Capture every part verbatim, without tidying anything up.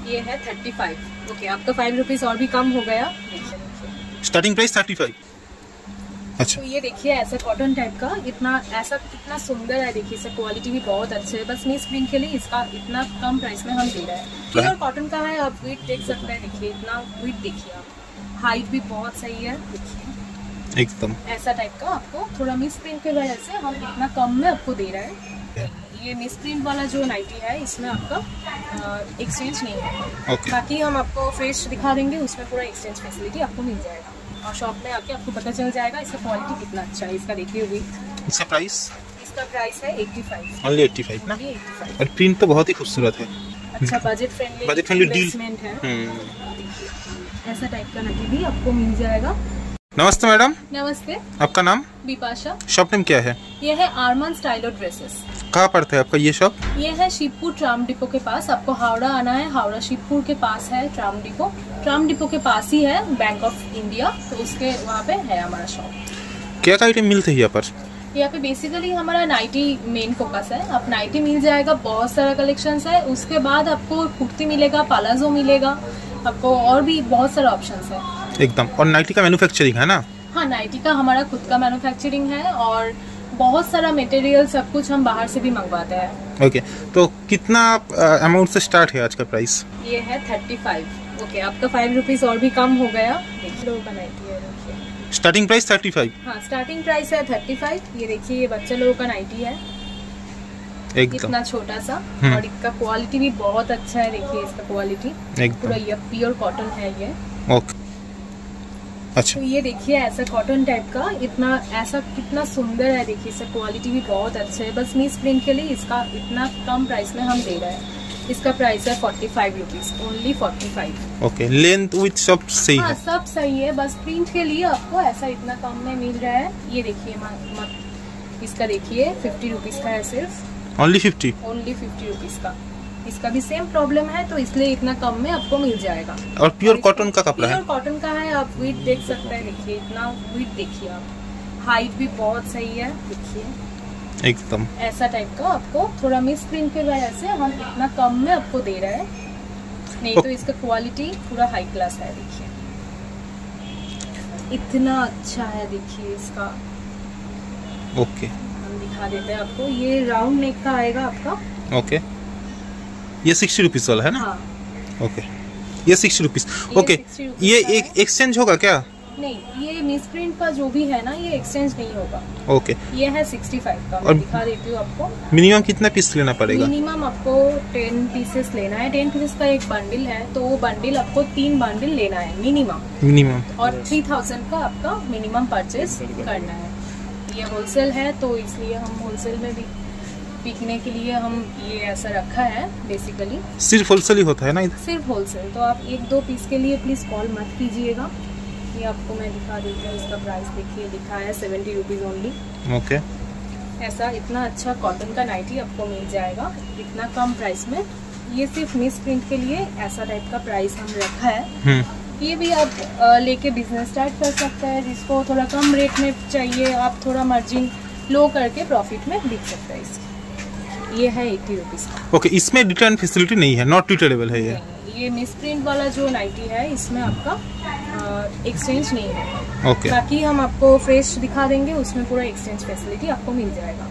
ये है thirty five. Okay, आपका फाइव रुपीज और भी कम हो गया। Starting price thirty five. अच्छा, तो ये देखिए ऐसा कॉटन टाइप का, इतना ऐसा कितना सुंदर है। देखिए इसका क्वालिटी भी बहुत अच्छे है। बस मिस प्रिंट के लिए इसका इतना कम प्राइस में हम दे रहे हैं। प्योर कॉटन का है। आप वेट देख सकते हैं। देखिए इतना वेट देखिए, आप हाइट भी बहुत सही है। देखिए एकदम ऐसा टाइप का आपको थोड़ा मिस प्रिंट की वजह से हम इतना कम में आपको दे रहे हैं। ये मिस प्रिंट वाला जो नाइटी है इसमें आपका एक्सचेंज नहीं है। okay. बाकी हम आपको फ्रेश दिखा देंगे, उसमें पूरा एक्सचेंज फैसिलिटी आपको मिल जाएगा और शॉप में आके आपको पता चल जाएगा इसका क्वालिटी कितना अच्छा है। इसका देखिए हुई इसका प्राइस इसका प्राइस है eighty five. Only eighty five ना। और प्रिंट तो बहुत ही खूबसूरत है। अच्छा budget friendly budget friendly deal है। ऐसा टाइप का नाइटी भी आपको मिल जाएगा। नमस्ते मैडम। नमस्ते। आपका नाम? बिपाशा। शॉप नेम क्या है? ये है आरमान स्टाइलो ड्रेसेस। कहाँ पड़ता है आपका ये शॉप? ये है शिवपुर ट्राम डिपो के पास। आपको हावड़ा आना है, हावड़ा शिवपुर के पास है ट्राम डिपो। ट्राम डिपो के पास ही है बैंक ऑफ इंडिया, तो उसके वहाँ पे है हमारा शॉप। क्या क्या आइटम मिलते हैं यहाँ पर? यहाँ पे बेसिकली हमारा नाइटी मेन फोकस है। आप नाइटी मिल जाएगा, बहुत सारा कलेक्शंस है। उसके बाद आपको कुर्ती मिलेगा, पालाजो मिलेगा, आपको और भी बहुत सारा ऑप्शंस है एकदम। और नाइटी का मैन्युफैक्चरिंग है ना? हाँ, नाइटी का हमारा खुद का मैन्युफैक्चरिंग है और बहुत सारा मटेरियल सब कुछ हम बाहर से भी मंगवाते हैं। ओके, तो कितना अमाउंट से स्टार्ट है आज का प्राइस? ये है थर्टी फाइव। ओके, आपका फाइव रुपीज और भी कम हो गया। देखिए लोगों का नाइटी है। देखिए स्टार्टिंग प्राइस थर्टी फाइव। हाँ, स्टार्टिंग प्राइस है थर्टी फाइव। ये देखिए ये बच्चे लोगों का नाइटी है एकदम इतना छोटा सा और इसका क्वालिटी भी बहुत अच्छा है। देखिए इसका क्वालिटी पूरा ये प्योर कॉटन है ये। ओके, अच्छा। तो ये देखिए ऐसा कॉटन टाइप का, इतना ऐसा कितना सुंदर है। देखिए इसका क्वालिटी भी बहुत अच्छा है। बस मिस प्रिंट के लिए इसका इतना कम प्राइस में हम दे रहे हैं। इसका प्राइस है forty five rupees, only forty five. Okay, length with सब सही हाँ, है? सब सही है। बस प्रिंट के लिए आपको ऐसा इतना कम में मिल रहा है। ये देखिए मत इसका देखिए फिफ्टी रुपीज का है सिर्फ। Only fifty? Only fifty rupees का। इसका भी सेम प्रॉब्लम है तो इसलिए इतना कम में आपको मिल जाएगा। और प्योर कॉटन का कपड़ा है? प्योर कॉटन का है। आप वेट देख सकते हैं। देखिए इतना वेट देखिए, आप हाइट भी बहुत सही है। देखिए एकदम ऐसा टाइप का आपको थोड़ा मिस प्रिंट की वजह से हम इतना कम में आपको दे रहे हैं। नहीं तो इसका क्वालिटी पूरा हाई क्लास है। देखिए इतना अच्छा है। देखिए इसका ओके हम दिखा देते हैं आपको। ये राउंड नेक का आएगा आपका। ओके, ये सिक्सटी रुपीज वाला है ना? हाँ। ओके, ये सिक्सटी रुपीज। ओके, ये एक एक्सचेंज होगा क्या? नहीं, ये मिस प्रिंट का जो भी है ना ये एक्सचेंज नहीं होगा। ओके, ये है सिक्सटी फाइव का। और दिखा देती हूँ आपको। मिनिमम कितना पीस लेना पड़ेगा? मिनिमम आपको टेन पीसेस लेना है। टेन पीसेस का एक बंडल है तो वो बंडल आपको तीन बंडल लेना है मिनिमम। मिनिमम और थ्री थाउजेंड का आपका मिनिमम परचेज करना है। ये होलसेल है तो इसलिए हम होलसेल में भी बिकने के लिए हम ये ऐसा रखा है। बेसिकली सिर्फ होलसेल ही होता है ना इधर? सिर्फ होलसेल। तो आप एक दो पीस के लिए प्लीज कॉल मत कीजिएगा। ये आपको मैं दिखा देती हूँ। इसका प्राइस देखिए लिखा है सेवेंटी रुपीज ओनली। ओके, ऐसा इतना अच्छा कॉटन का नाइटी आपको मिल जाएगा इतना कम प्राइस में। ये सिर्फ मिस प्रिंट के लिए ऐसा टाइप का प्राइस हम रखा है। ये भी आप लेके बिजनेस स्टार्ट कर सकते हैं। जिसको थोड़ा कम रेट में चाहिए, आप थोड़ा मार्जिन लो करके प्रॉफिट में बिक सकते हैं। इसकी ये है एटी रुपीज का। ओके, इसमें रिटर्न फैसिलिटी नहीं है? नॉट रिटर्नेबल है ये? ये मिस प्रिंट वाला जो नाइटी है इसमें आपका एक्सचेंज नहीं है। ओके, बाकी हम आपको फ्रेश दिखा देंगे, उसमें पूरा एक्सचेंज फैसिलिटी आपको मिल जाएगा।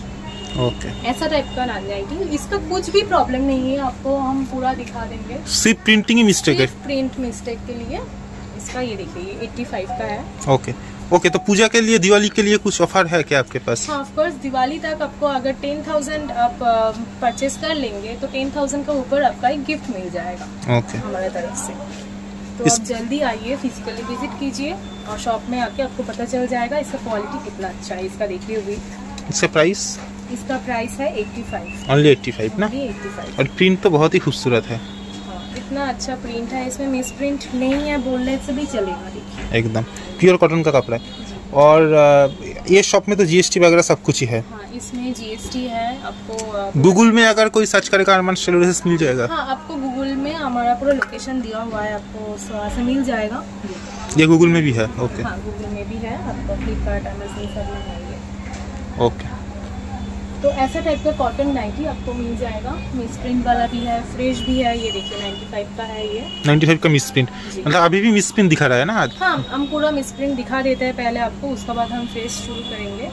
ओके, ऐसा टाइप का नाइटी, इसका कुछ भी प्रॉब्लम नहीं है। आपको हम पूरा दिखा देंगे। सिर्फ प्रिंटिंग ही मिस्टेक है? प्रिंट मिस्टेक के लिए इसका ये देखिए एट्टी फाइव का है। ओके ओके, तो पूजा के लिए, दिवाली के लिए कुछ ऑफर है क्या आपके पास? हाँ, ऑफ कोर्स दिवाली तक आपको अगर टेन थाउजेंड आप परचेज कर लेंगे तो टेन थाउजेंड का ऊपर आपका एक गिफ्ट मिल जाएगा ओके हमारे तरफ से। तो इस... आप जल्दी आइए, फिजिकली विजिट कीजिए और शॉप में आके आपको पता चल जाएगा इसका क्वालिटी कितना अच्छा है। इसका देखिए हुई इसका प्राइस? इसका प्राइस है eighty five. Only eighty five ना? Eighty five. और प्रिंट तो बहुत ही खूबसूरत है। हाँ, इतना अच्छा प्रिंट है। इसमें मिस प्रिंट नहीं है बोलने से भी चलेगा। देखिए एकदम प्योर कॉटन का कपड़ा है। और ये शॉप में तो जीएसटी वगैरह सब कुछ ही है? हाँ, इसमें जीएसटी है। आपको गूगल में अगर कोई सर्च करेगा अरमान स्टाइलो ड्रेसेस मिल जाएगा? हाँ, आपको गूगल में हमारा पूरा लोकेशन दिया हुआ है, आपको वहाँ से मिल जाएगा। ये गूगल में भी है? ओके। हाँ, गूगल में भी है। आपको फ्लिपकार्ट, अमेज़न सब में है ये। ओके, तो ऐसा टाइप का कॉटन नाइटी आपको मिल जाएगा। मिस प्रिंट वाला भी है, फ्रेश भी है। ये देखिए पचानवे का है ये। पचानवे का मिस प्रिंट, मतलब अभी भी मिस प्रिंट दिखा रहा है ना आज? हाँ, हम पूरा मिस प्रिंट दिखा देते हैं पहले आपको, उसके बाद हम फ्रेश शुरू करेंगे।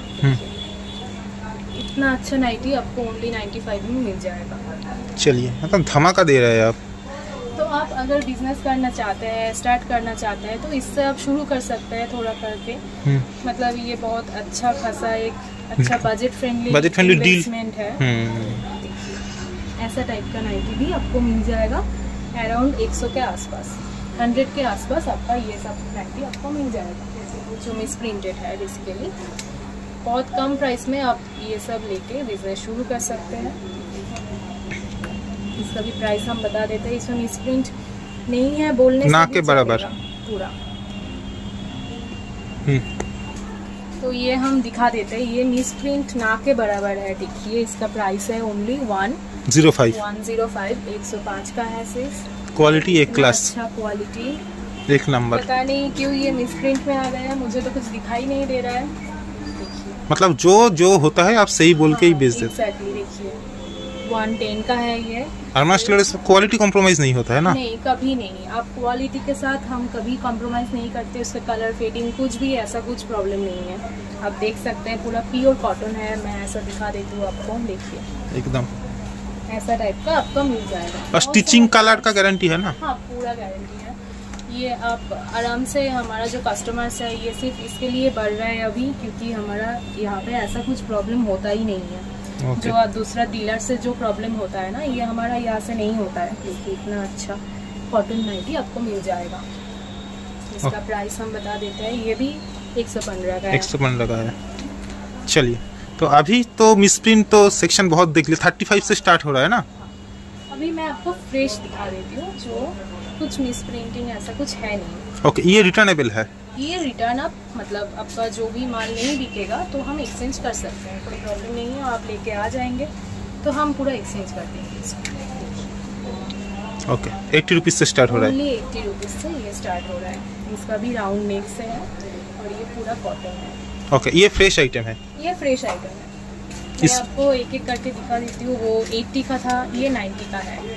इतना अच्छा नाइटी आपको ओनली पचानवे में मिल जाएगा। चलिए, मतलब धमाका दे रहे हैं आप। तो आप अगर बिजनेस करना चाहते हैं, स्टार्ट करना चाहते हैं, तो इससे आप शुरू कर सकते हैं थोड़ा करके। मतलब ये बहुत अच्छा खासा एक अच्छा budget friendly budget friendly investment है। ऐसा टाइप का नाइटी भी आपको मिल जाएगा अराउंड सौ के आसपास, सौ के आसपास आपका ये सब नाइटी आपको मिल जाएगा जो मिस प्रिंटेड है। बेसिकली बहुत कम प्राइस में आप ये सब लेके बिजनेस शुरू कर सकते हैं। इसका भी प्राइस हम बता देते हैं। इसमें मिस प्रिंट नहीं है बोलने ना के बराबर पूरा। तो ये हम दिखा देते हैं, ये मिस प्रिंट ना के बराबर है। देखिए इसका प्राइस है only one zero five one zero five एक सौ पाँच का है सिर्फ। क्वालिटी एक क्लास, अच्छा क्वालिटी एक नंबर। पता नहीं क्यों ये मिस प्रिंट में आ गया है, मुझे तो कुछ दिखाई नहीं दे रहा है। देखिए मतलब जो जो होता है आप सही बोल के ही बेच देते। एग्जैक्टली, देखिए वन टेन का है ये। अरमास टेलर्स क्वालिटी कॉम्प्रोमाइज नहीं होता है ना? नहीं, कभी नहीं। आप क्वालिटी के साथ हम कभी कॉम्प्रोमाइज नहीं करते। उसका कलर फेडिंग कुछ भी ऐसा कुछ प्रॉब्लम नहीं है। आप देख सकते हैं पूरा प्योर कॉटन है। मैं ऐसा दिखा देती हूँ आपको, देखिए एकदम ऐसा टाइप का आपको मिल जाएगा। और स्टिचिंग कलर का गारंटी है ना? हाँ, पूरा गारंटी है। ये आप आराम से, हमारा जो कस्टमर्स है ये सिर्फ इसके लिए बढ़ रहा है अभी, क्योंकि हमारा यहाँ पे ऐसा कुछ प्रॉब्लम होता ही नहीं है। Okay. जो दूसरा डीलर से जो प्रॉब्लम होता है ना, ये हमारा यहाँ से नहीं होता है। देखिए इतना अच्छा कॉटन नाइटी आपको मिल जाएगा। इसका okay. प्राइस हम बता देते हैं, ये भी एक सौ पंद्रह का है। एक सौ पंद्रह का है। चलिए, तो अभी तो मिस प्रिंट तो सेक्शन बहुत देख लिया, पैंतीस से स्टार्ट हो रहा है ना? अभी मैं आपको फ्रेश दिखा देती हूँ, जो कुछ मिस प्रिंटिंग ऐसा कुछ है नहीं। ओके okay, ये रिटर्नेबल है? ये रिटर्न आप, मतलब आपका जो भी माल नहीं बिकेगा तो हम एक्सचेंज कर सकते हैं, कोई प्रॉब्लम नहीं है। आप लेके आ जाएंगे तो हम पूरा एक्सचेंज कर देंगे इसको। ओके, अस्सी रुपीस से स्टार्ट हो रहा है। ओनली अस्सी रुपीस से ये स्टार्ट हो रहा है। इसका भी राउंड नेक से है और ये पूरा कॉटन है। ओके okay, ये फ्रेश आइटम है? ये फ्रेश आइटम है। मैं आपको एक एक करके दिखा देती हूँ। वो अस्सी का था, ये नब्बे का है।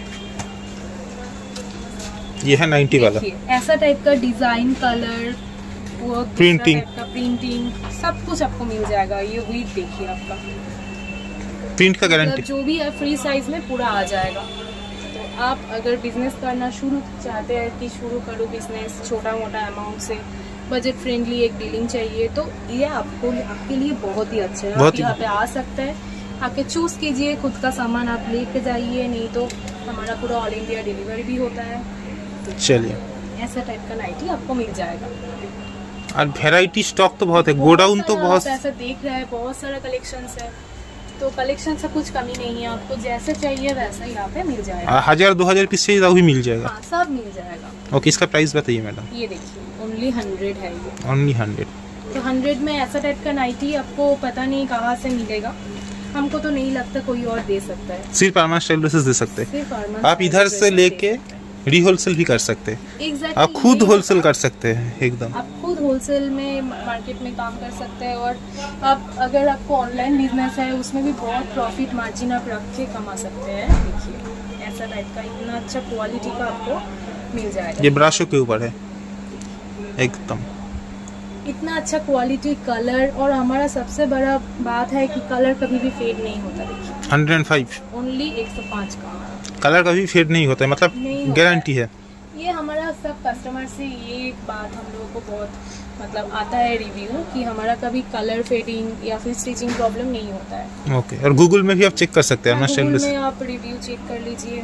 ये है नब्बे वाला। ऐसा टाइप का डिजाइन, कलर, वो प्रिंटिंग का प्रिंटिंग सब कुछ आपको मिल जाएगा। ये वीट देखिए आपका प्रिंट का गारंटी, मतलब जो भी है फ्री साइज में पूरा आ जाएगा। तो आप अगर बिजनेस करना शुरू चाहते हैं कि शुरू करो बिजनेस छोटा मोटा अमाउंट से, बजट फ्रेंडली एक डीलिंग चाहिए, तो ये आपको आपके लिए बहुत ही अच्छा है। आप यहाँ पे आ सकते हैं, आके चूज कीजिए, खुद का सामान आप लेके जाइए। नहीं तो हमारा पूरा ऑल इंडिया डिलीवरी भी होता है। चलिए, ऐसा टाइप का नाइटी आपको मिल जाएगा। और वैरायटी स्टॉक तो बहुत है, गोडाउन तो बहुत ऐसा देख रहे हैं, बहुत सारा कलेक्शंस है। तो कलेक्शन से कुछ कमी नहीं है, आपको जैसे चाहिए वैसा यहाँ पे मिल जाएगा। हजार दो हजार पीस चाहिए भी मिल जाएगा। हाँ, सब मिल जाएगा। ओके, इसका प्राइस बताइए मैडम। ये देखिए ओनली हंड्रेड है ये। Only hundred. तो हंड्रेड में ऐसा टाइप का नाइटी आपको पता नहीं कहाँ से मिलेगा। हमको तो नहीं लगता कोई और दे सकता है। सिर्फ अरमास टेलर्स दे सकते हैं। आप इधर से लेके री होलसेल भी कर सकते हैं। exactly, आप खुद होलसेल कर सकते हैं एकदम। आप खुद होलसेल में मार्केट में काम कर सकते हैं। और आप अगर आपको ऑनलाइन बिजनेस है उसमें भी बहुत प्रॉफिट मार्जिन आप रख के कमा सकते हैं। देखिए ऐसा टाइप का इतना अच्छा क्वालिटी का आपको मिल जाएगा। ये ब्राशो के ऊपर है एकदम, इतना अच्छा क्वालिटी, कलर, और हमारा सबसे बड़ा बात है कि कलर कभी भी फेड नहीं होता। देखिए वन ओ फाइव ओनली एक सौ पाँच का कलर कभी फेड नहीं होता है, मतलब गारंटी है। ये हमारा सब कस्टमर से ये बात हम लोगों को बहुत मतलब आता है रिव्यू कि हमारा कभी कलर फेडिंग या फिर स्टिचिंग प्रॉब्लम नहीं होता है। ओके, और गूगल में भी आप चेक कर सकते हैं। गूगल में आप रिव्यू चेक कर लीजिए।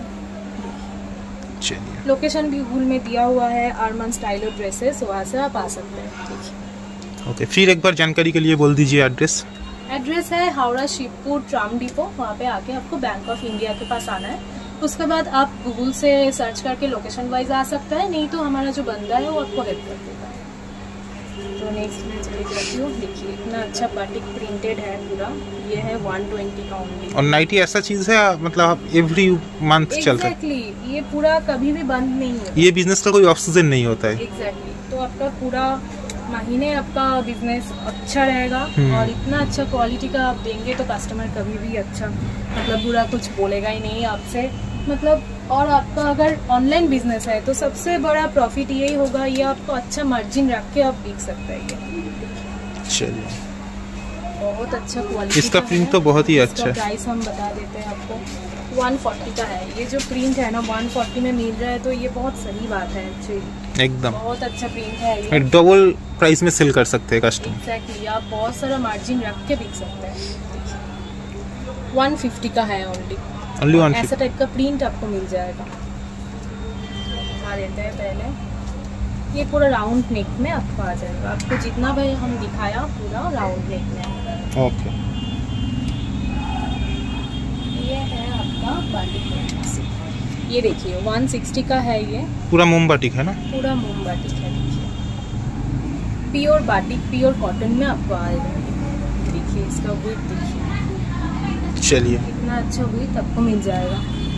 चलिए, लोकेशन भी गूगल में दिया हुआ है, अरमान स्टाइलो ड्रेसेस, वहाँ से आप आ सकते हैं। ओके, फिर एक बार जानकारी के लिए बोल दीजिए एड्रेस। एड्रेस है हावड़ा शिवपुर ट्राम डिपो। वहाँ पे आके आपको बैंक ऑफ इंडिया के पास आना है। उसके बाद आप गूगल से सर्च करके लोकेशन वाइज आ सकता है, नहीं तो हमारा जो बंदा है वो आपको हेल्प कर देगा। तो नेक्स्ट मैं चली जाती हूँ। देखिए इतना अच्छा बाटिक प्रिंटेड है पूरा। ये है वन ट्वेंटी का ओनली। और नाइटी ऐसा चीज है मतलब एवरी मंथ चलता है। एग्जैक्टली, ये पूरा कभी भी बंद नहीं है। ये बिजनेस का कोई ऑफ सीजन नहीं होता है। एग्जैक्टली, तो आपका पूरा महीने आपका बिजनेस अच्छा रहेगा और इतना अच्छा क्वालिटी का आप देंगे तो कस्टमर कभी भी अच्छा मतलब बुरा कुछ बोलेगा ही नहीं आपसे। मतलब और आपका अगर ऑनलाइन बिजनेस है तो सबसे बड़ा प्रॉफिट यही होगा, ये आपको अच्छा मार्जिन रख के आप बिक सकते हैं। ये चलिए बहुत अच्छा क्वालिटी इसका प्रिंट तो बहुत ही अच्छा है। प्राइस हम बता देते हैं आपको, एक सौ चालीस का है। ये जो प्रिंट है ना एक सौ चालीस में मिल रहा है तो ये बहुत सही बात है एक्चुअली, एकदम बहुत अच्छा प्रिंट है ये। डबल प्राइस में सेल कर सकते हैं कस्टमर। एग्जैक्टली, आप बहुत सारा मार्जिन रख के बिक सकते हैं। एक सौ पचास का है ओनली ओनली वन फिफ्टी। ऐसा टाइप का प्रिंट आपको मिल जाएगा। दिखा देते हैं पहले, ये पूरा राउंड नेक में आपको आ जाएगा। आपको जितना भी हम दिखाया पूरा राउंड नेक में आएगा। ओके, ये है आपका बाटिक। ये देखिए एक सौ साठ का है, ये पूरा मोम बाटिक है ना? पूरा मोम बाटिक है। देखिए प्योर बाटिक, प्योर कॉटन में आपको आएगा। देखिए इसका विड्थ देखिए, चलिए इतना अच्छा विड्थ आपको मिल जाएगा।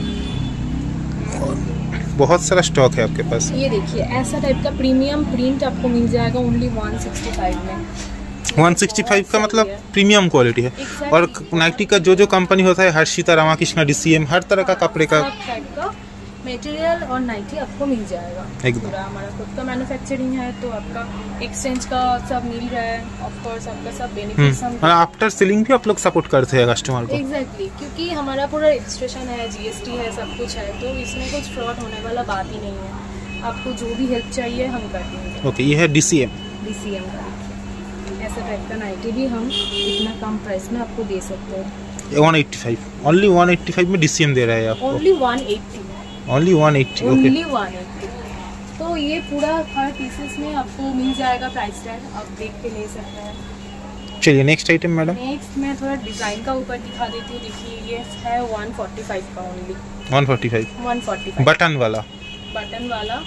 बहुत सारा स्टॉक है आपके पास। ये देखिए ऐसा टाइप का प्रीमियम प्रिंट आपको मिल जाएगा ओनली एक सौ पैंसठ में। एक सौ पैंसठ का मतलब प्रीमियम क्वालिटी है। exactly. और नाइटी का जो जो कंपनी होता है, हर्षिता, रामाकृष्णा, डीसीएम, हर तरह का कपड़े का मटेरियल और नाइटी आपको मिल जाएगा। पूरा हमारा खुद का मैन्युफैक्चरिंग है तो आपका एक्सचेंज का सब मिल रहा है। ऑफ कोर्स आपका सब बेनिफिट्स हम आफ्टर सेलिंग भी आप लोग सपोर्ट करते हैं कस्टमर को। एग्जैक्टली, क्योंकि हमारा पूरा रजिस्ट्रेशन है, जीएसटी है, सब कुछ है, तो इसमें कुछ फ्रॉड होने वाला बात ही नहीं है। आपको जो भी हेल्प चाहिए हम कर देंगे। ओके, ये है डीसीएम। डीसीएम का देखिए ऐसा टाइप का नाइटी भी हम इतना कम प्राइस में आपको दे सकते हैं। एक सौ पचासी ओनली एक सौ पचासी में डीसीएम दे रहा है आपको। ओनली एक सौ अस्सी ओनली एक सौ अस्सी। ओके, ओनली एक सौ अस्सी। तो ये पूरा हर पीसेस में आपको मिल जाएगा प्राइस टैग, आप देख के ले सकते हैं। चलिए नेक्स्ट आइटम मैडम। नेक्स्ट मैं थोड़ा डिजाइन का ऊपर दिखा देती हूँ। देखिए ये है एक सौ पैंतालीस का ओनली। एक सौ पैंतालीस एक सौ पैंतालीस बटन वाला। बटन वाला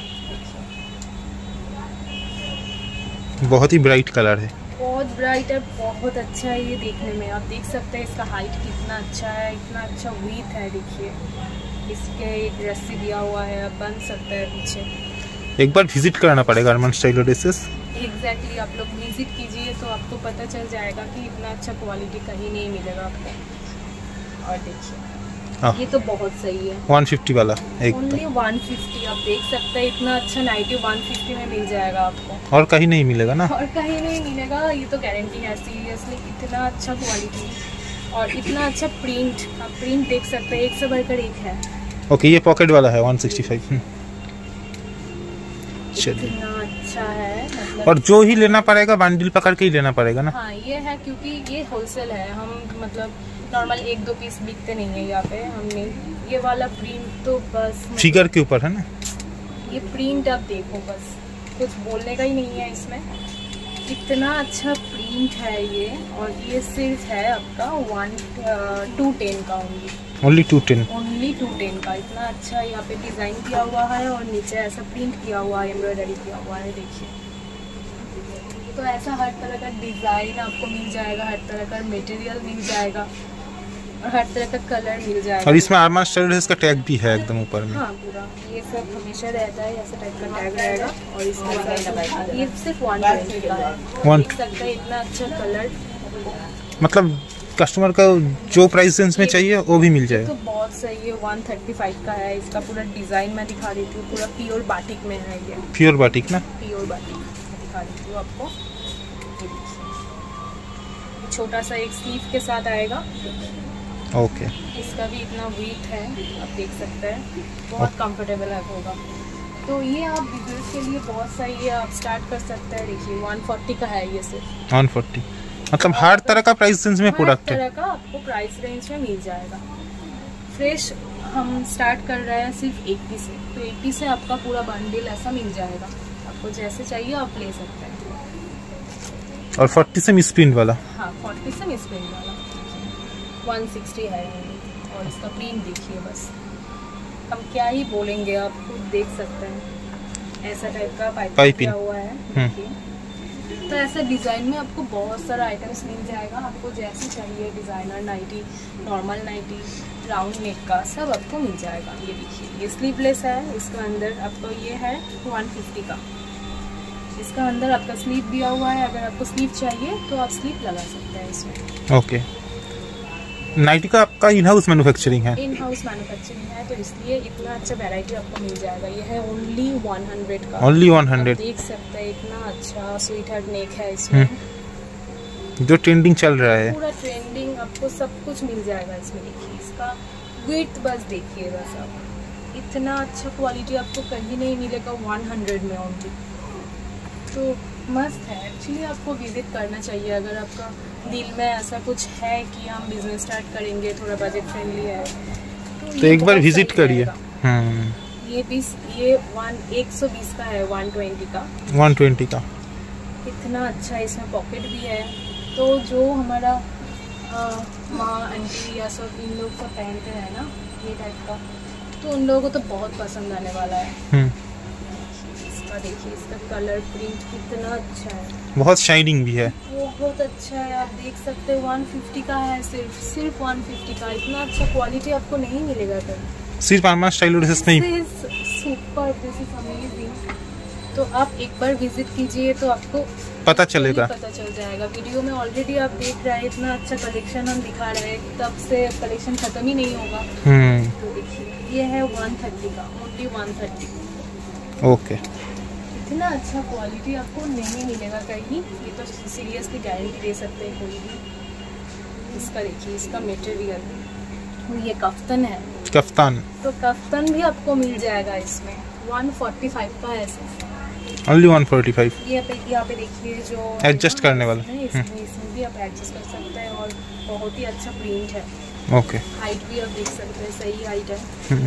बहुत ही ब्राइट कलर है, बहुत ब्राइट है, बहुत अच्छा है ये देखने में। आप देख सकते हैं इसका हाइट कितना अच्छा है, इतना अच्छा विड्थ है। देखिए इसके एक रस्सी दिया हुआ है, आप बन सकता है पीछे। एक बार विजिट कराना पड़ेगा अरमान स्टाइल ड्रेसेस। एग्जैक्टली, आप लोग विजिट कीजिए तो आपको पता चल जाएगा कि इतना अच्छा क्वालिटी कहीं नहीं मिलेगा आपको। और देखिए ये तो बहुत सही है, एक सौ पचास वाला एक ओनली एक सौ पचास। आप देख सकते हैं इतना अच्छा नाइटी एक सौ पचास में मिल जाएगा आपको, और कहीं नहीं मिलेगा ना? और कहीं नहीं मिलेगा, ये तो गारंटी है। सीरियसली इतना अच्छा क्वालिटी और इतना अच्छा प्रिंट, आप प्रिंट देख सकते हैं, एक से बढ़कर एक है। ओके, ये पॉकेट वाला है एक सौ पैंसठ। चलिए इतना अच्छा है मतलब। और जो ही लेना पड़ेगा बंडल पकड़ के ही लेना पड़ेगा ना? हाँ ये है, क्योंकि ये होलसेल है, हम मतलब नॉर्मल एक दो पीस बिकते नहीं है यहाँ पे। हमने ये वाला प्रिंट तो बस फिगर के ऊपर है ना, ये प्रिंट आप देखो, बस कुछ बोलने का ही नहीं है इसमें। इतना अच्छा प्रिंट है ये, और ये सिर्फ है आपका वन टू टेन का only. Only two ten only two ten का। इतना अच्छा यहाँ पे डिजाइन किया हुआ है और नीचे ऐसा प्रिंट किया हुआ है, एम्ब्रॉयडरी किया हुआ है। देखिए तो ऐसा हर तरह का डिजाइन आपको मिल जाएगा, हर तरह का मटेरियल मिल जाएगा और हर तरह का कलर मिल जाएगा। और इसमें अरमान स्टाइल ड्रेस का टैग भी है एकदम ऊपर में। हाँ पूरा ये सब हमेशा रहता है, ऐसा टाइप का टैग रहेगा। और इसमें ये सिर्फ वन ट्वेंटी का है, देख सकते हैं इतना अच्छा कलर। मतलब कस्टमर का जो प्राइस रेंज में चाहिए वो भी मिल जाएगा। तो बहुत सही है, एक सौ पैंतीस का है। इसका पूरा डिजाइन मैं दिखा देती हूँ, पूरा प्योर बाटिक में है ये। प्योर बाटिक ना? प्योर बाटिक दिखा देती हूँ आपको। छोटा सा एक स्लीव के साथ आएगा। ओके, इसका भी इतना वेट है, आप देख सकते हैं, बहुत कंफर्टेबल है होगा। तो ये आप बिजनेस के लिए बहुत सही है, आप स्टार्ट कर सकते हैं। देखिए एक सौ चालीस का है ये सिर्फ। एक सौ चालीस मतलब हर तरह का प्राइस रेंज में प्रोडक्ट है। हर तरह का आपको प्राइस रेंज में मिल जाएगा। फ्रेश हम स्टार्ट कर रहे हैं सिर्फ अस्सी से, तो अस्सी से आपका पूरा बंडल ऐसा मिल जाएगा। आपको जैसे चाहिए आप ले सकते हैं। और चालीस से मिस प्रिंट वाला? हाँ चालीस से मिस प्रिंट वाला एक सौ साठ है। और इसका प्रिंट देखिए, बस हम क्या ही बोलेंगे, आप खुद देख सकते हैं। ऐसा टाइप का पाइपिंग किया हुआ है। तो ऐसा डिज़ाइन में आपको बहुत सारा आइटम्स मिल जाएगा। आपको जैसे चाहिए, designer nighty, normal nighty, round neck का, सब आपको मिल जाएगा। ये देखिए ये स्लीवलेस है, इसका अंदर आपको ये है एक सौ पचास का। इसका अंदर आपका स्लीव दिया हुआ है, अगर आपको स्लीव चाहिए तो आप स्लीव लगा सकते हैं इसमें। ओके। नाइटी का आपका इन हाउस मैन्युफैक्चरिंग है? इन हाउस मैन्युफैक्चरिंग है, तो इसलिए इतना अच्छा वैरायटी आपको मिल जाएगा। ये है ओनली वन हंड्रेड का। Only one hundred. देख सकते हैं इतना अच्छा स्वीट हार्ट नेक है इसमें, जो ट्रेंडिंग चल रहा है, पूरा ट्रेंडिंग आपको सब कुछ मिल जाएगा इसमें। देखिए इसका विड्थ बस देखिएगा सब, इतना अच्छा क्वालिटी आपको कहीं नहीं मिलेगा वन हंड्रेड में ओनली। तो मस्त है एक्चुअली, आपको विजिट करना चाहिए अगर आपका दिल में ऐसा कुछ है कि हम बिजनेस स्टार्ट करेंगे, थोड़ा बजट फ्रेंडली है, तो, तो एक बार विजिट करिए। ये बीस ये वन एक सौ बीस का है, वन ट्वेंटी का वन ट्वेंटी का। इतना अच्छा इसमें पॉकेट भी है, तो जो हमारा माँ आंटी या सब इन लोग सब पहनते हैं ना ये टाइप का, तो उन लोगों को तो बहुत पसंद आने वाला है। इसका देखिए, इसका कलर प्रिंट कितना अच्छा है, बहुत शाइनिंग भी है, बहुत अच्छा है। आप देख सकते हैं वन फिफ्टी का है, सिर्फ सिर्फ वन फिफ्टी का। इतना अच्छा क्वालिटी आपको नहीं मिलेगा कहीं, सिर्फ आरमा स्टाइल ड्रेसेस में ही। Super, this is amazing. तो आप एक बार विजिट कीजिए तो आपको पता चलेगा, पता चल जाएगा। वीडियो में ऑलरेडी आप देख रहे हैं इतना अच्छा कलेक्शन हम दिखा रहे हैं, तब से कलेक्शन खत्म ही नहीं होगा। तो देखिए ये है वन थर्टी का, ओनली वन थर्टी। ओके। इतना अच्छा क्वालिटी आपको नहीं मिलेगा कहीं, ये तो सीरियसली गारंटी दे सकते हैं कोई भी। इसका देखिए, इसका मटेरियल, ये कफ्तान है, कफ्तान, तो कफ्तान भी आपको मिल जाएगा इसमें। वन फोर्टी फाइव का है सिर्फ, ओनली वन फोर्टी फाइव। ये पे यहाँ पे देखिए जो एडजस्ट करने वाला, इसमें इसमें भी आप एडजस्ट कर सकते हैं, और बहुत ही अच्छा प्रिंट है। ओके। हाइट भी आप देख सकते हैं, सही हाइट है।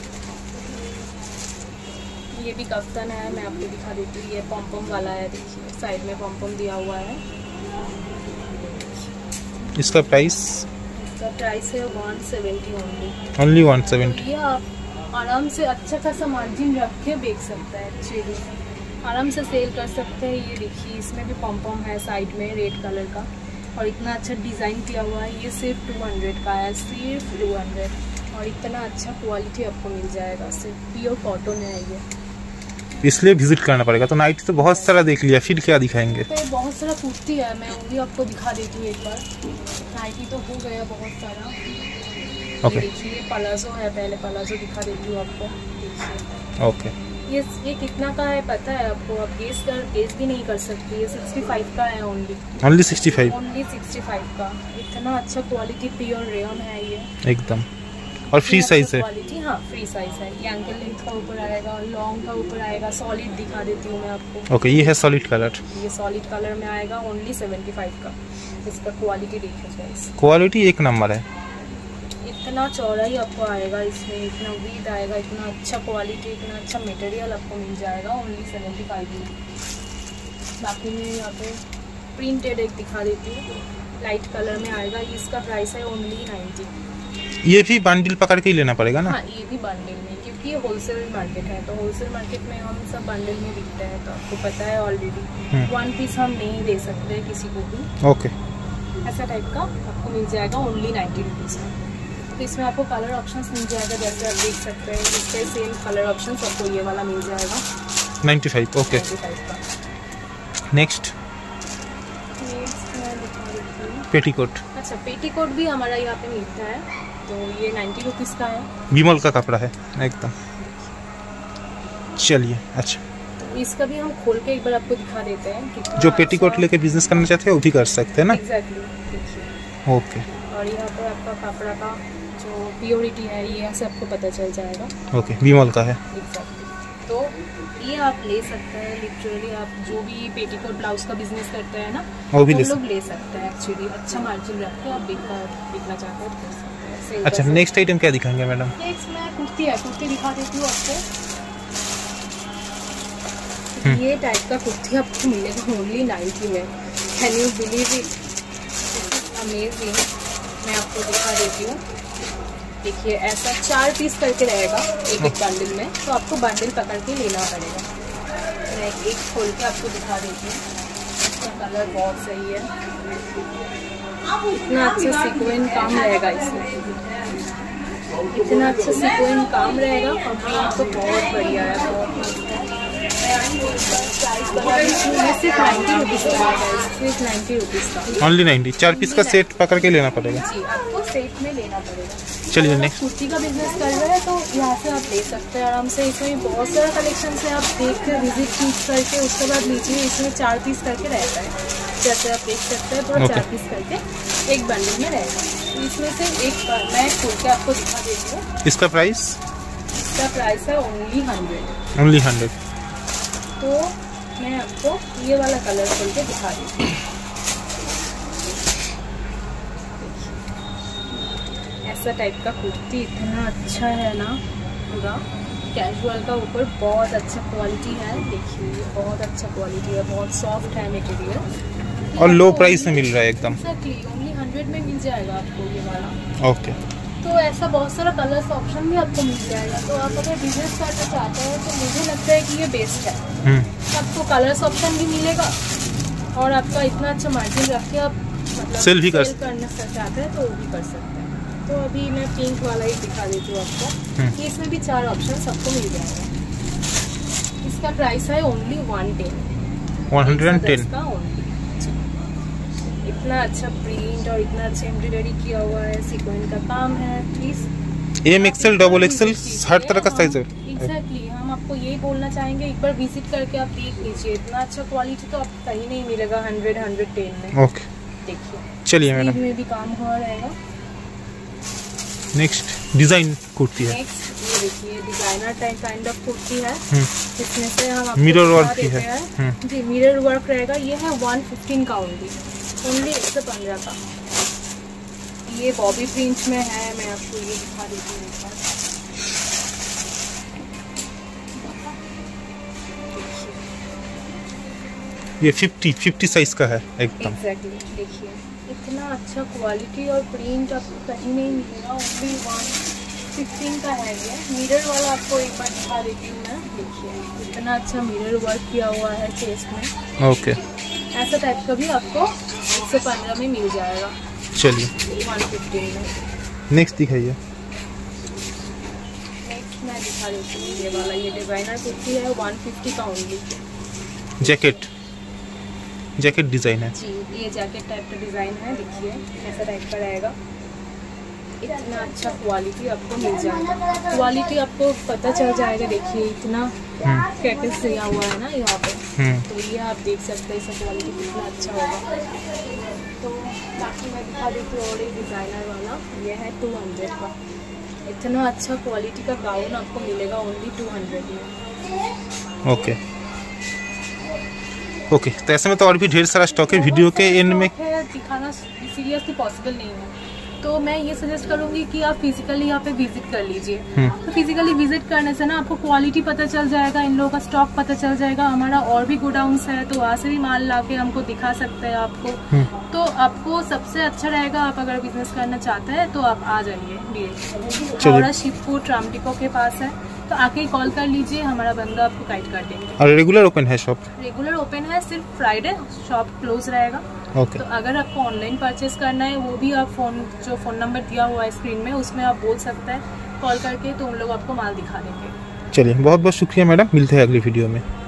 ये भी कफ्तान है, मैं आपको दिखा देती हूँ। ये पॉम्पम वाला है, देखिए साइड में पॉम्पम दिया हुआ है। इसका प्राइस? इसका प्राइस है one seventy only, only one seventy. ये आप आराम से अच्छा खासा मार्जिन रख के बेच सकते हैं, एक्चुअली आराम से सेल कर सकते हैं। ये देखिए, इसमें भी पॉम्पम है साइड में रेड कलर का, और इतना अच्छा डिज़ाइन किया हुआ है। ये सिर्फ टू हंड्रेड का है, सिर्फ टू हंड्रेड, और इतना अच्छा क्वालिटी आपको मिल जाएगा। सिर्फ प्योर कॉटन है ये, इसलिए विजिट करना पड़ेगा। तो नाइट तो बहुत सारा देख लिया, फिर क्या दिखाएंगे? तो बहुत सारा कुर्ती है, मैं वो भी आपको दिखा देती हूँ एक बार। नाइटी तो हो गया बहुत सारा। ओके। देखिए पलाजो है, पहले पलाजो दिखा देती हूँ आपको। देखिए ओके। ये ये कितना का है पता है आपको? आप गेस कर गेस भी नहीं कर सकते। ये सिक्सटी फाइव का है only, only sixty five, only sixty five का। इतना अच्छा क्वालिटी, प्योर रेयन है ये एकदम, और फ्री साइज है क्वालिटी। हाँ फ्री साइज है, ये एंकल लेंथ का ऊपर आएगा, लॉन्ग का ऊपर आएगा। सॉलिड दिखा देती हूँ मैं आपको। ओके। ये है सॉलिड कलर, ये सॉलिड कलर में आएगा, ओनली सेवेंटी फाइव का। इसका क्वालिटी देखिए गाइस, क्वालिटी एक नंबर है। इतना चौड़ाई आपको आएगा इसमें, इतना विड आएगा, इतना अच्छा क्वालिटी, इतना अच्छा मटेरियल आपको मिल जाएगा, ओनली सेवेंटी फाइव में। बाकी मैं यहाँ पे प्रिंटेड एक दिखा देती हूँ, लाइट कलर में आएगा। इसका प्राइस है ओनली नाइन्टी। ये भी बंडल पकड़ के ही लेना पड़ेगा ना? हाँ ये भी बंडल में, क्योंकि ये होलसेल मार्केट है, तो होलसेल मार्केट में हम सब बंडल में बिकते हैं, तो आपको पता है ऑलरेडी। वन पीस हम नहीं दे सकते किसी को भी। ओके। ऐसा टाइप का आपको मिल जाएगा ओनली नाइन्टी रुपीज़ में। तो इसमें आपको कलर ऑप्शंस मिल जाएगा, जैसे आप देख सकते हैं। इसके सेम कलर ऑप्शंस आपको ये वाला मिल जाएगा ninety five. Okay. Ninety five का। नेक्स्ट नेक्स्ट मैं दिखा देती हूँ पेटीकोट। अच्छा, पेटीकोट भी हमारा यहाँ पे मिलता है, तो ये नाइन्टी रुपीज़ का है। विमल का कपड़ा है एकदम। चलिए अच्छा, तो इसका भी हम खोल के एक बार आपको दिखा देते हैं। जो पेटीकोट लेके बिजनेस करना चाहते हैं वो भी कर सकते हैं ना? एग्जैक्टली, देखिए। ओके। और यहाँ पे आपका कपड़ा का जो प्योरिटी है ये ऐसे आपको पता चल जाएगा। ओके। विमल का है। एग्जैक्टली, तो ये आप ले सकते हैं। लिटरली आप जो भी पेटीकोट ब्लाउज का बिजनेस करते हैं ना, वो भी ले लोग ले सकते हैं। एक्चुअली अच्छा मार्जिन रख के आप बिकना बिकना चाहते हो तो कर सकते हैं, सेल अच्छा, कर नेक्स्ट आइटम क्या दिखाएंगे मैडम? सकते हैं। नेक्स्ट मैं कुर्ती है, कुर्ती दिखा देती हूँ आपको। ये टाइप का कुर्ती आपको मिलेगा ओनली नाइन्टी में। Can you believe it? Amazing. मैं आपको दिखा देती हूँ। देखिए ऐसा चार पीस करके रहेगा एक एक बंडल में, तो आपको बंडल पकड़ के लेना पड़ेगा। मैं एक, एक खोल के आपको दिखा देती हूँ। इसका कलर बहुत सही है, इतना अच्छा सीक्वेंस काम रहेगा इसमें, इतना अच्छा सीक्वेंस काम रहेगा। और प्रिंट तो बहुत बढ़िया है, बहुत मस्त है। मैं आपको इसका प्राइस सिर्फ नाइन्टी रुपीज़ का सिर्फ नाइन्टी रुपीज़ का ओनली नाइन्टी। चार पीस का सेट पकड़ के लेना पड़ेगा जी, आपको सेट में लेना पड़ेगा। चलिए नेक्स्ट। कुर्ती का बिजनेस कर रहे हैं तो यहाँ से आप ले सकते हैं आराम से। इसमें बहुत सारा कलेक्शन है, आप देख कर विजिट चूज करके उसके बाद लीजिए। इसमें चार पीस करके रहता है, जैसे आप देख सकते हैं पूरा चार पीस करके एक बंडल में रहेगा। तो इसमें से एक मैं खोल के आपको दिखा देती हूँ। इसका प्राइस इसका प्राइस है ओनली हंड्रेड ओनली हंड्रेड। तो मैं आपको ये वाला कलर खोल के दिखा देती हूँ। ऐसा टाइप का कुर्ती इतना अच्छा है ना, पूरा कैजुअल का ऊपर बहुत अच्छा क्वालिटी है। देखिए बहुत अच्छा क्वालिटी है, बहुत सॉफ्ट है मटेरियल और लो प्राइस में मिल रहा है एकदम। एक्जैक्टली ओनली हंड्रेड में मिल जाएगा आपको ये वाला। ओके। तो ऐसा बहुत सारा कलर्स ऑप्शन भी आपको मिल जाएगा। तो आप अगर बिजनेस करना चाहते हैं तो मुझे लगता है कि ये बेस्ट है। आपको कलर्स ऑप्शन भी मिलेगा और आपका इतना अच्छा मार्जिन रख के आप मतलब सेल भी कर करना चाहते हैं तो वो भी कर सकते हैं। तो अभी मैं पिंक वाला ही दिखा देती हूँ आपको कि इसमें भी चार ऑप्शन सबको मिल जाएगा। इसका प्राइस है only one ten one hundred ten का ओनली। इतना अच्छा प्रिंट और इतना अच्छा एम्ब्रॉयडरी किया हुआ है, सीक्वेंस का काम है। Please M XL double XL हर तरह का साइज है। एग्जैक्टली हम आपको यही बोलना चाहेंगे, एक बार विजिट करके आप देख लीजिए। इतना अच्छा क्वालिटी तो आपको कहीं नहीं मिलेगा हंड्रेड हंड्रेड टेन में। ओके देखिए चलिए मैडम, में भी काम हुआ रहेगा। नेक्स्ट डिजाइन कुर्ती है। नेक्स्ट ये देखिए designer type kind of kurti है। इसमें से हम मिरर वर्क की है जी, मिरर वर्क रहेगा। ये है वन फिफ्टीन का ओनली ओनली एक सौ पंद्रह का। ये बॉबी प्रिंट में है, मैं आपको ये दिखा देती हूँ। ये फिफ्टी फिफ्टी साइज का है एकदम। एग्जैक्टली देखिए इतना अच्छा क्वालिटी और प्रिंट आपको कहीं नहीं मिलेगा। ओनली वन फिफ्टीन का है ये। मिरर वाला आपको एक बार दिखा देती हूँ मैं। देखिए इतना अच्छा मिरर वर्क किया हुआ है चेस्ट में। ओके ऐसा टाइप का भी आपको एक सौ पंद्रह में मिल जाएगा। चलिए वन फिफ्टीन में। नेक्स्ट दिखाइए। नेक्स्ट मैं दिखा देती हूँ ये वाला। ये डिजाइनर कुर्ती है वन फिफ्टी का ओनली। जैकेट जैकेट डिजाइन है जी, ये जैकेट टाइप का डिजाइन है। देखिए ऐसा टाइप का रहेगा। इतना अच्छा क्वालिटी आपको मिल जाएगा। क्वालिटी आपको पता चल जाएगा। देखिए इतना कैटल्स दिया हुआ है ना यहाँ पे, तो ये आप देख सकते हैं इसका क्वालिटी कितना अच्छा होगा। तो बाकी मैं दिखा देती हूँ और एक डिज़ाइनर वाला। ये है टू हंड्रेड का। इतना अच्छा क्वालिटी का गाउन आपको मिलेगा ओनली टू हंड्रेड में। ओके ओके तो ऐसे में तो और भी ढेर सारा स्टॉक है। वीडियो के एंड में दिखाना सीरियसली पॉसिबल नहीं है, तो मैं ये सजेस्ट करूंगी कि आप फिजिकली यहाँ पे विजिट कर लीजिए। तो फिजिकली विजिट करने से ना आपको क्वालिटी पता चल जाएगा, इन लोगों का स्टॉक पता चल जाएगा। हमारा और भी गोडाउन्स है तो वहाँ से भी माल ला के हमको दिखा सकते हैं आपको। तो आपको सबसे अच्छा रहेगा, आप अगर बिजनेस करना चाहते हैं तो आप आ जाइए। हावड़ा शिवपुर ट्रामटिको के पास है, तो आके कॉल कर लीजिए, हमारा बंदा आपको गाइड कर देंगे। और रेगुलर ओपन है शॉप? रेगुलर ओपन है, सिर्फ फ्राइडे शॉप क्लोज रहेगा। ओके। तो अगर आपको ऑनलाइन परचेज करना है वो भी आप फोन जो फोन नंबर दिया हुआ है स्क्रीन में उसमें आप बोल सकते हैं कॉल करके, तो उन लोग आपको माल दिखा देंगे। चलिए बहुत बहुत शुक्रिया मैडम, मिलते हैं अगली वीडियो में।